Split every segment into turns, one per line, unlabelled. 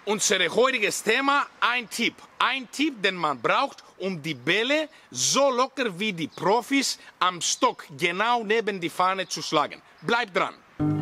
Unser heutiges Thema, ein Tipp. Ein Tipp, den man braucht, um die Bälle so locker wie die Profis am Stock genau neben die Fahne zu schlagen. Bleibt dran.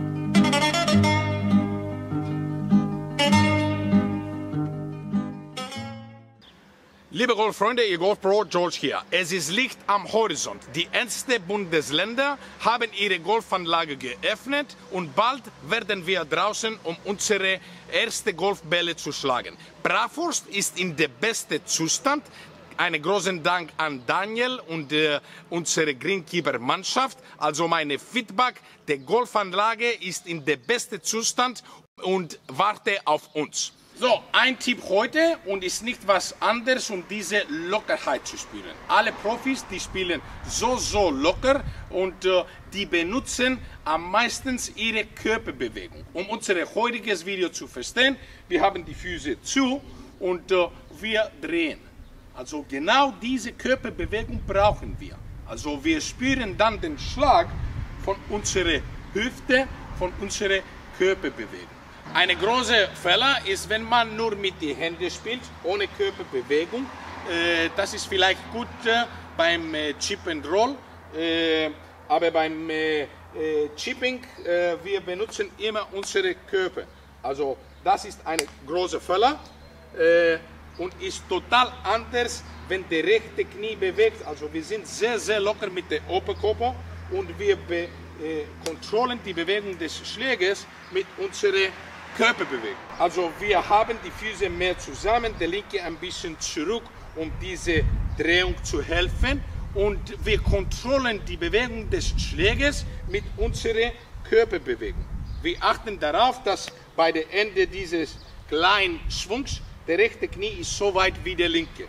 Liebe Golffreunde, Ihr Golfpro George hier. Es ist Licht am Horizont. Die ärmsten Bundesländer haben ihre Golfanlage geöffnet und bald werden wir draußen, um unsere erste Golfbälle zu schlagen. Bratwurst ist in dem besten Zustand. Einen großen Dank an Daniel und unsere Greenkeeper-Mannschaft. Also meine Feedback, die Golfanlage ist in dem besten Zustand und warte auf uns. So, ein Tipp heute und ist nicht was anderes, um diese Lockerheit zu spielen. Alle Profis, die spielen so locker und die benutzen am meisten ihre Körperbewegung. Um unser heutiges Video zu verstehen, wir haben die Füße zu und wir drehen. Also genau diese Körperbewegung brauchen wir. Also wir spüren dann den Schlag von unserer Hüfte, von unserer Körperbewegung. Eine große Fehler ist, wenn man nur mit den Händen spielt, ohne Körperbewegung. Das ist vielleicht gut beim Chip and Roll, aber beim Chipping, wir benutzen immer unsere Körper. Also das ist eine große Fehler und ist total anders, wenn der rechte Knie bewegt. Also wir sind sehr locker mit dem Oberkörper und wir kontrollieren die Bewegung des Schlägers mit unserer Körperbewegung. Also wir haben die Füße mehr zusammen, der linke ein bisschen zurück, um diese Drehung zu helfen. Und wir kontrollieren die Bewegung des Schlägers mit unserer Körperbewegung. Wir achten darauf, dass bei dem Ende dieses kleinen Schwungs der rechte Knie ist so weit wie der linke.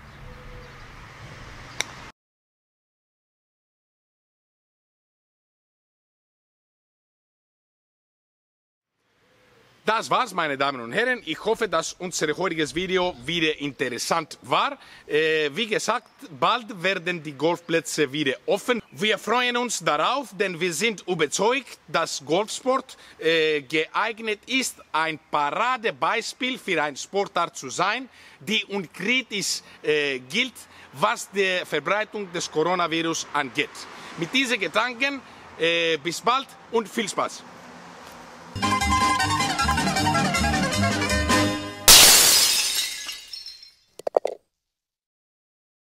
Das war's, meine Damen und Herren. Ich hoffe, dass unser heutiges Video wieder interessant war. Wie gesagt, bald werden die Golfplätze wieder offen. Wir freuen uns darauf, denn wir sind überzeugt, dass Golfsport geeignet ist, ein Paradebeispiel für eine Sportart zu sein, die unkritisch gilt, was die Verbreitung des Coronavirus angeht. Mit diesen Gedanken, bis bald und viel Spaß.